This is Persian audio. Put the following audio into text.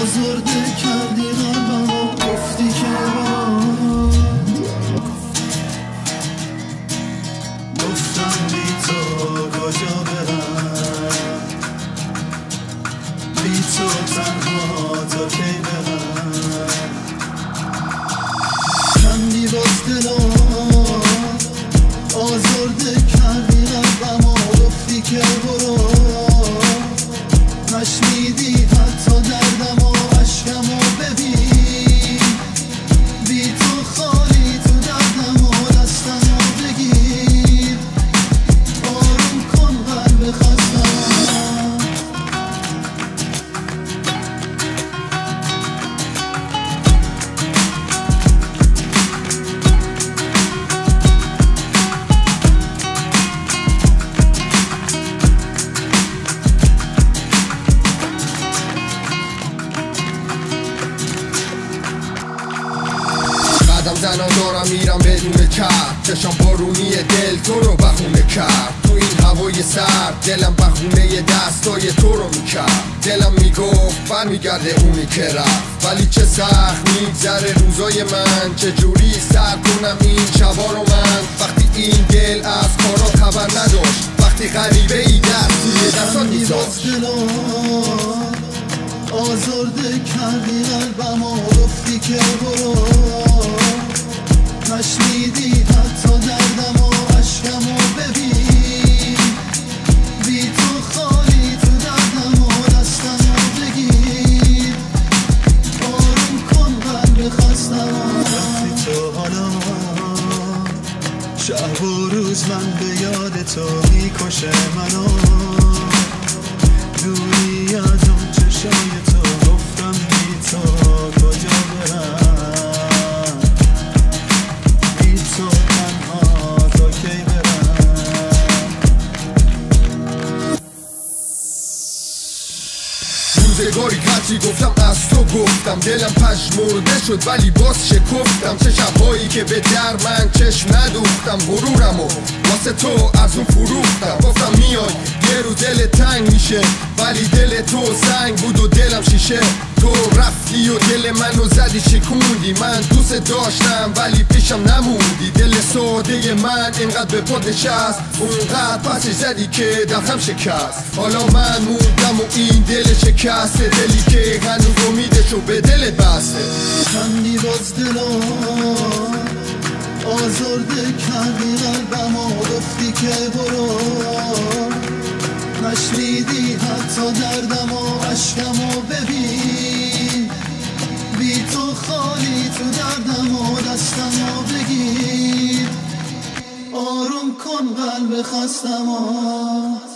آزرده کردی قلبمو، گفتی که برو، گفتم بی تو کجا برم، بی تو تنها تا کی برم. کندی باز دلم، آزرده کردی قلبمو، گفتی که برو، نشنیدی حتی دردم و عشقمو ببین، بی تو خالی تو دردم و دستمو بگیر، آروم کن قلب خستم. زنان دارم میرم بدون کرد، چشم بارونی دل تو رو بخونه کرد. تو این هوای سرد دلم بخونه دستای تو رو میکرد. دلم میگفت برمیگرده اونی که رفت، ولی چه سخت میگذره روزای من، چه جوری سر کنم این شبا رو من. وقتی این دل از کارا خبر نداشت، وقتی غریبه ای دست توی دستان میذاشت. آزرده کردی قلبمو، گفتی که برو، نشنیدی حتی دردم و عشقمو ببین، بی تو خالی تو دردم و دستمو بگیر، آروم کن قلب خستم. رفتی تو حالا شب و روز من به یاد تو میکشه منو، دوری از اون چشای تو، گفتم بی تو کجا برم، بی تو تنها تا کی برم. روزگاری کچی گفتم از تو گفتم، دلم پژمرده شد ولی باز شکفتم. چه شبهایی که به در من چشم ندوختم، غرورمو واسه تو از اون فروختم. گفتم میای یه روز دل تنگ میشه، ولی دل تو سنگ بود و دلم شیشه. تو رفتی و دل منو زدی شکوندی، من دوست داشتم ولی پیشم نموندی. دل ساده من اینقدر به پد نشست، اونقدر پسش زدی که دلم شکست. حالا من موندم و این دل شکسته، دلی که هنوز امیدشو به دلت بسته. کندی باز دلم، آزرده کردی قلبمو، گفتی که برو، نشنیدی حتی دردم و عشقمو ببین، بی تو خالی تو دردم و دستمو بگیر، آروم کن قلب خستمو.